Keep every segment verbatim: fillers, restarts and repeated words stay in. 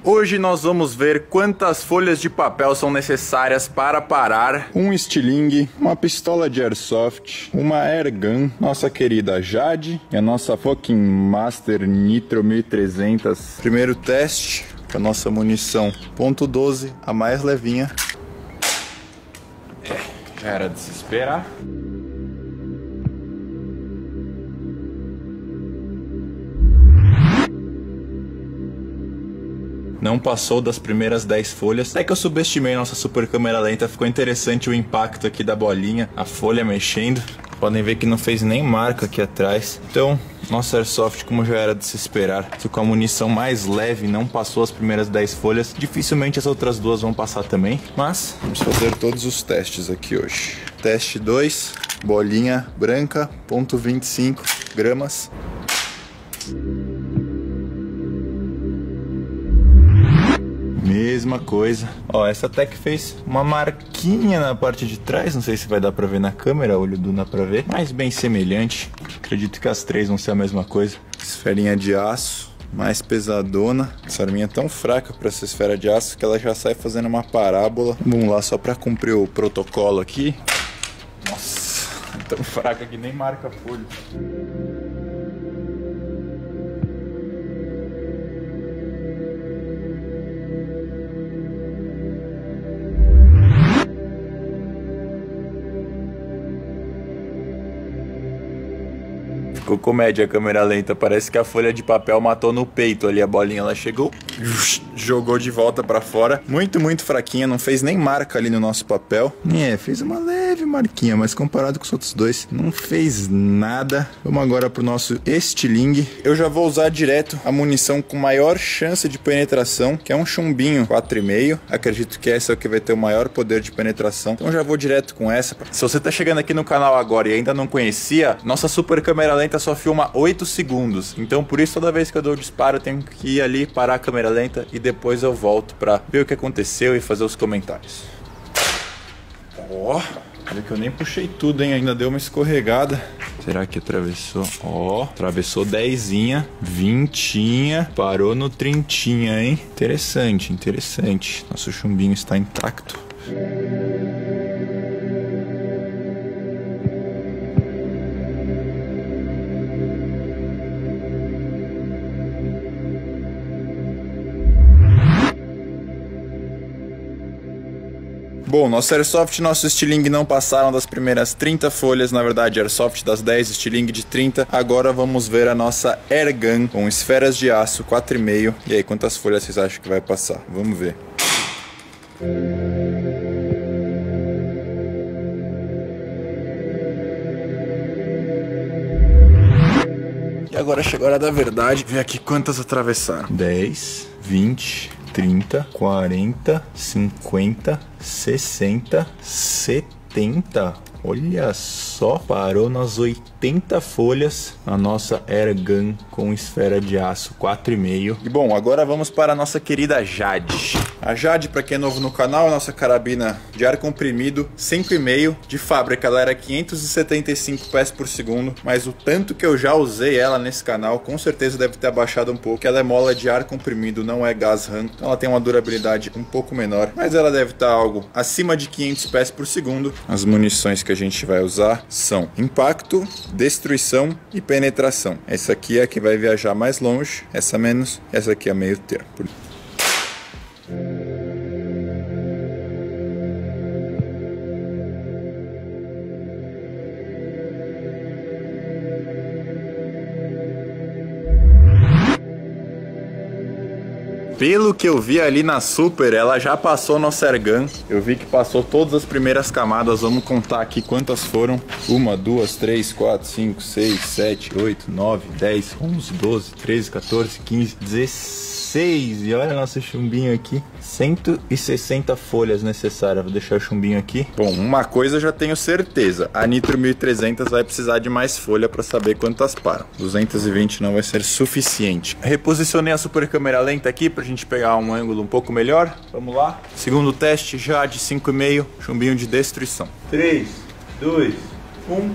Hoje nós vamos ver quantas folhas de papel são necessárias para parar um estilingue, uma pistola de airsoft, uma airgun, nossa querida Jade e a nossa fucking Master Nitro mil e trezentos. Primeiro teste com a nossa munição ponto doze, a mais levinha. É, já era de se esperar. Não passou das primeiras dez folhas. É que eu subestimei nossa super câmera lenta. Ficou interessante o impacto aqui da bolinha, a folha mexendo. Podem ver que não fez nem marca aqui atrás. Então, nossa airsoft, como já era de se esperar, se com a munição mais leve não passou as primeiras dez folhas, dificilmente as outras duas vão passar também. Mas vamos fazer todos os testes aqui hoje. Teste dois, bolinha branca, ponto vinte e cinco gramas. Mesma coisa. Ó, essa até que fez uma marquinha na parte de trás. Não sei se vai dar pra ver na câmera, olho do dá pra ver. Mas bem semelhante. Acredito que as três vão ser a mesma coisa. Esferinha de aço, mais pesadona. Essa arminha é tão fraca pra essa esfera de aço que ela já sai fazendo uma parábola. Vamos lá, só pra cumprir o protocolo aqui. Nossa, é tão fraca que nem marca folha. Ficou comédia a câmera lenta, parece que a folha de papel matou no peito ali a bolinha, ela chegou, jogou de volta pra fora, muito, muito fraquinha, não fez nem marca ali no nosso papel. É, fez uma leve marquinha, mas comparado com os outros dois, não fez nada. Vamos agora pro nosso estilingue. Eu já vou usar direto a munição com maior chance de penetração, que é um chumbinho quatro e meio, acredito que essa é o que vai ter o maior poder de penetração, então já vou direto com essa. Se você tá chegando aqui no canal agora e ainda não conhecia, nossa super câmera lenta só filma oito segundos, então por isso toda vez que eu dou o disparo eu tenho que ir ali, parar a câmera lenta e depois eu volto pra ver o que aconteceu e fazer os comentários. Ó, oh, olha que eu nem puxei tudo, hein, ainda deu uma escorregada. Será que atravessou? Ó, oh, atravessou dezinha, vintinha, parou no trintinha, hein? Interessante, interessante. Nosso chumbinho está intacto. Bom, nosso airsoft e nosso estilingue não passaram das primeiras trinta folhas, na verdade airsoft das dez, estilingue de trinta. Agora vamos ver a nossa airgun com esferas de aço quatro e meio. E aí, quantas folhas vocês acham que vai passar? Vamos ver. E agora chegou a hora da verdade, ver aqui quantas atravessaram. dez, vinte... trinta, quarenta, cinquenta, sessenta, setenta. Olha só, parou nas oitenta folhas a nossa airgun com esfera de aço quatro e meio. E bom, agora vamos para a nossa querida Jade. A Jade, para quem é novo no canal, é a nossa carabina de ar comprimido cinco e meio. De fábrica ela era quinhentos e setenta e cinco pés por segundo, mas o tanto que eu já usei ela nesse canal, com certeza deve ter abaixado um pouco. Ela é mola de ar comprimido, não é gás ram, então ela tem uma durabilidade um pouco menor, mas ela deve estar algo acima de quinhentos pés por segundo. As munições que a gente vai usar são impacto, destruição e penetração. Essa aqui é a que vai viajar mais longe, essa menos, essa aqui é meio termo. Pelo que eu vi ali na Super, ela já passou nossa airgun. Eu vi que passou todas as primeiras camadas. Vamos contar aqui quantas foram. Uma, duas, três, quatro, cinco, seis, sete, oito, nove, dez, onze, doze, treze, quatorze, quinze, dezesseis. E olha nosso chumbinho aqui. cento e sessenta folhas necessárias. Vou deixar o chumbinho aqui. Bom, uma coisa eu já tenho certeza. A Nitro mil e trezentos vai precisar de mais folha para saber quantas param. duzentos e vinte não vai ser suficiente. Reposicionei a super câmera lenta aqui pra gente pegar um ângulo um pouco melhor. Vamos lá. Segundo teste já de cinco e meio. Chumbinho de destruição. três, dois, um...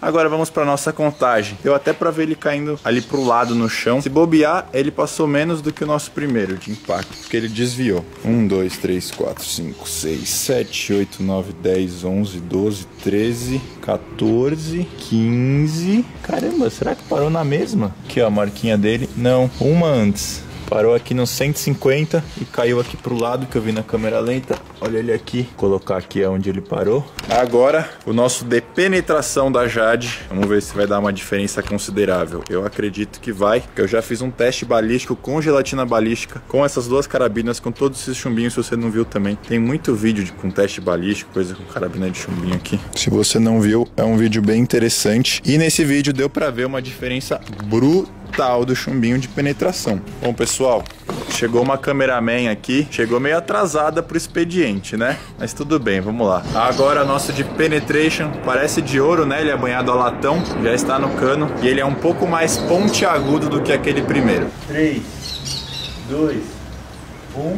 Agora vamos para nossa contagem. Deu até para ver ele caindo ali pro lado no chão. Se bobear, ele passou menos do que o nosso primeiro de impacto, porque ele desviou. um, dois, três, quatro, cinco, seis, sete, oito, nove, dez, onze, doze, treze, quatorze, quinze. Caramba, será que parou na mesma? Aqui ó, a marquinha dele. Não, uma antes. Parou aqui no cento e cinquenta e caiu aqui pro lado que eu vi na câmera lenta. Olha ele aqui. Vou colocar aqui onde ele parou. Agora, o nosso de penetração da Jade. Vamos ver se vai dar uma diferença considerável. Eu acredito que vai, porque eu já fiz um teste balístico com gelatina balística, com essas duas carabinas, com todos esses chumbinhos. Se você não viu também, tem muito vídeo de, com teste balístico, coisa com carabina de chumbinho aqui. Se você não viu, é um vídeo bem interessante. E nesse vídeo deu pra ver uma diferença brutal do chumbinho de penetração. Bom, pessoal, chegou uma cameraman aqui, chegou meio atrasada pro expediente, né? Mas tudo bem, vamos lá. Agora nosso de penetration, parece de ouro, né? Ele é banhado a latão, já está no cano e ele é um pouco mais pontiagudo do que aquele primeiro. três, dois, um...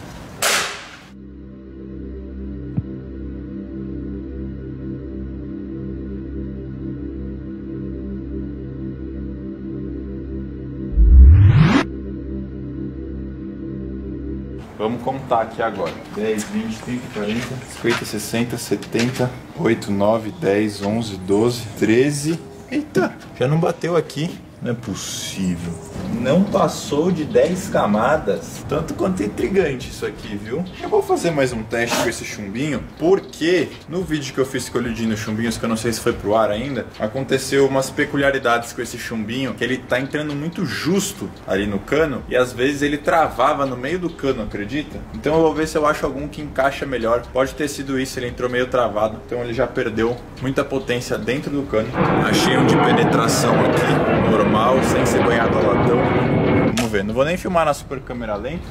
Vamos contar aqui agora. dez, vinte, trinta, quarenta, cinquenta, sessenta, setenta, oito, nove, dez, onze, doze, treze. Eita, já não bateu aqui. Não é possível. Não passou de dez camadas. Tanto quanto intrigante isso aqui, viu? Eu vou fazer mais um teste com esse chumbinho, porque no vídeo que eu fiz colidindo chumbinhos, que eu não sei se foi pro ar ainda, aconteceu umas peculiaridades com esse chumbinho, que ele tá entrando muito justo ali no cano, e às vezes ele travava no meio do cano, acredita? Então eu vou ver se eu acho algum que encaixa melhor. Pode ter sido isso, ele entrou meio travado, então ele já perdeu muita potência dentro do cano. Achei um de penetração aqui, normal, sem ser banhado a latão. Vamos ver, não vou nem filmar na super câmera lenta.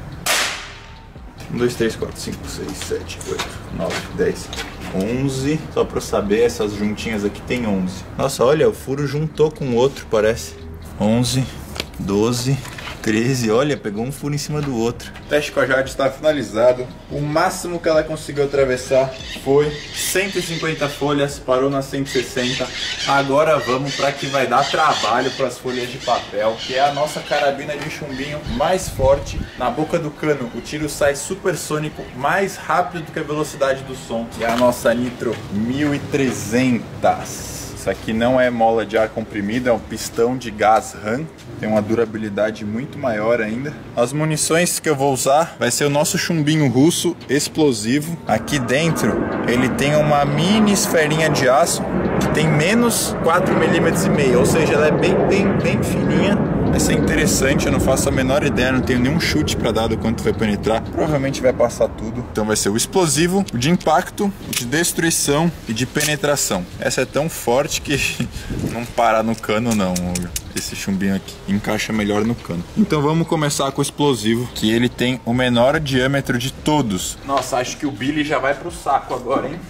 um, dois, três, quatro, cinco, seis, sete, oito, nove, dez, onze. Só pra eu saber, essas juntinhas aqui tem onze. Nossa, olha, o furo juntou com o outro, parece. onze, doze, treze, olha, pegou um furo em cima do outro. O teste com a Jade está finalizado. O máximo que ela conseguiu atravessar foi cento e cinquenta folhas, parou na cento e sessenta. Agora vamos para que vai dar trabalho para as folhas de papel, que é a nossa carabina de chumbinho mais forte. Na boca do cano, o tiro sai supersônico, mais rápido do que a velocidade do som. E é a nossa Nitro mil e trezentos. Isso aqui não é mola de ar comprimido, é um pistão de gás RAM. Tem uma durabilidade muito maior ainda. As munições que eu vou usar vai ser o nosso chumbinho russo explosivo. Aqui dentro ele tem uma mini esferinha de aço que tem menos quatro milímetros e meio, ou seja, ela é bem, bem, bem fininha. Vai ser interessante, eu não faço a menor ideia, não tenho nenhum chute para dar do quanto vai penetrar. Provavelmente vai passar tudo. Então vai ser o explosivo, o de impacto, o de destruição e de penetração. Essa é tão forte que não para no cano não. Esse chumbinho aqui encaixa melhor no cano. Então vamos começar com o explosivo, que ele tem o menor diâmetro de todos. Nossa, acho que o Billy já vai pro saco agora, hein?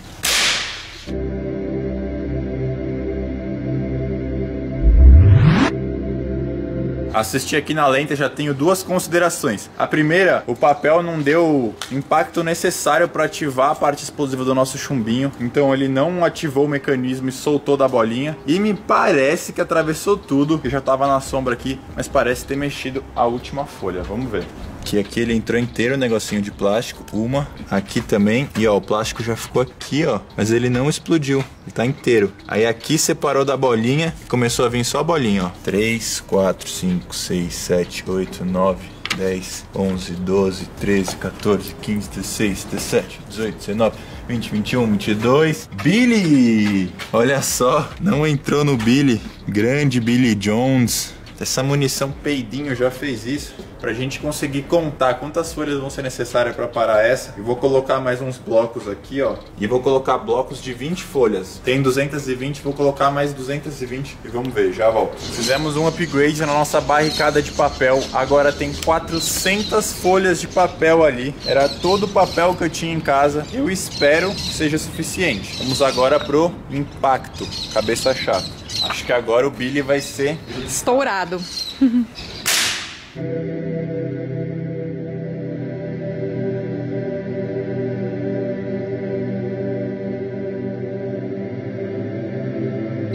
Assisti aqui na lenta, já tenho duas considerações. A primeira, o papel não deu impacto necessário para ativar a parte explosiva do nosso chumbinho. Então ele não ativou o mecanismo e soltou da bolinha. E me parece que atravessou tudo. Eu já estava na sombra aqui, mas parece ter mexido a última folha. Vamos ver. Que aqui ele entrou inteiro, um negocinho de plástico. Uma, aqui também. E ó, o plástico já ficou aqui, ó. Mas ele não explodiu, ele tá inteiro. Aí aqui separou da bolinha e começou a vir só a bolinha, ó. três, quatro, cinco, seis, sete, oito, nove, dez, onze, doze, treze, quatorze, quinze, dezesseis, dezessete, dezoito, dezenove, vinte, vinte e um, vinte e dois. Billy! Olha só, não entrou no Billy. Grande Billy Jones. Essa munição peidinho já fez isso. Pra gente conseguir contar quantas folhas vão ser necessárias para parar essa, eu vou colocar mais uns blocos aqui, ó. E vou colocar blocos de vinte folhas. Tem duzentas e vinte, vou colocar mais duzentas e vinte e vamos ver, já volto. Fizemos um upgrade na nossa barricada de papel. Agora tem quatrocentas folhas de papel ali. Era todo o papel que eu tinha em casa. Eu espero que seja suficiente. Vamos agora pro impacto. Cabeça chata. Acho que agora o Billy vai ser estourado.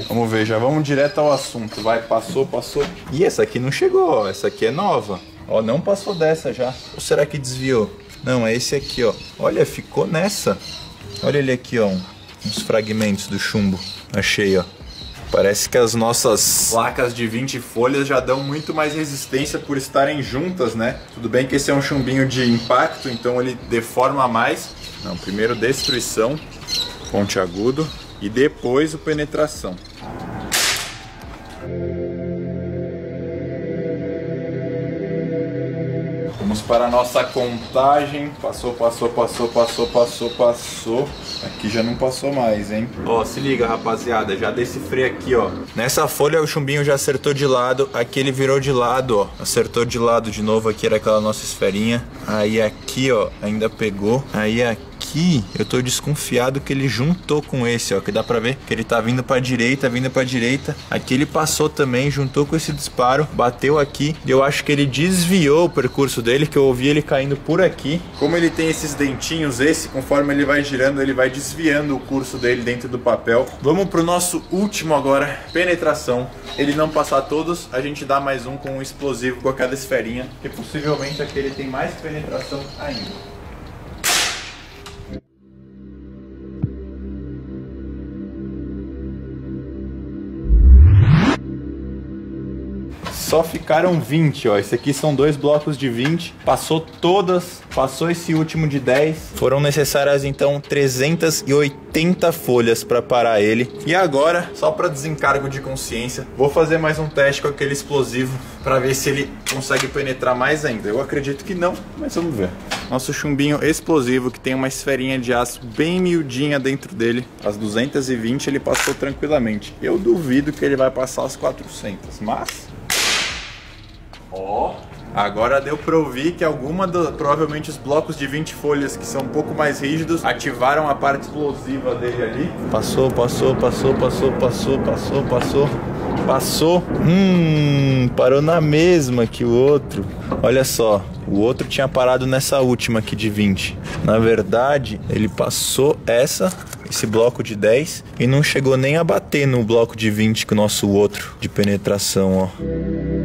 Vamos ver, já vamos direto ao assunto. Vai, passou, passou. E essa aqui não chegou, ó. Essa aqui é nova. Ó, não passou dessa já. Ou será que desviou? Não, é esse aqui, ó. Olha, ficou nessa. Olha ele aqui, ó. Uns fragmentos do chumbo. Achei, ó. Parece que as nossas placas de vinte folhas já dão muito mais resistência por estarem juntas, né? Tudo bem que esse é um chumbinho de impacto, então ele deforma mais. Não, primeiro destruição, pontiagudo, e depois o penetração. Vamos para a nossa contagem. Passou, passou, passou, passou, passou, passou. Aqui já não passou mais, hein? Ó, se liga, rapaziada. Já decifrei aqui, ó. Nessa folha o chumbinho já acertou de lado. Aqui ele virou de lado, ó. Acertou de lado de novo. Aqui era aquela nossa esferinha. Aí aqui, ó, ainda pegou. Aí aqui eu tô desconfiado que ele juntou com esse, ó. Que dá pra ver que ele tá vindo pra direita, vindo pra direita. Aqui ele passou também, juntou com esse disparo. Bateu aqui. E eu acho que ele desviou o percurso dele, que eu ouvi ele caindo por aqui. Como ele tem esses dentinhos, esse, conforme ele vai girando, ele vai desviando o curso dele dentro do papel. Vamos pro nosso último agora, penetração. Ele não passar todos, a gente dá mais um com um explosivo com cada esferinha, que possivelmente aquele tem mais penetração ainda. Só ficaram vinte, ó. Esse aqui são dois blocos de vinte. Passou todas, passou esse último de dez. Foram necessárias, então, trezentas e oitenta folhas para parar ele. E agora, só para desencargo de consciência, vou fazer mais um teste com aquele explosivo para ver se ele consegue penetrar mais ainda. Eu acredito que não, mas vamos ver. Nosso chumbinho explosivo, que tem uma esferinha de aço bem miudinha dentro dele. As duzentas e vinte ele passou tranquilamente. Eu duvido que ele vai passar as quatrocentas, mas... Ó, agora deu pra ouvir que alguma do, provavelmente os blocos de vinte folhas que são um pouco mais rígidos ativaram a parte explosiva dele ali. Passou, passou, passou, passou, passou, passou, passou, passou. Hum, parou na mesma que o outro. Olha só, o outro tinha parado nessa última aqui de vinte. Na verdade, ele passou essa, esse bloco de dez, e não chegou nem a bater no bloco de vinte que o nosso outro de penetração, ó.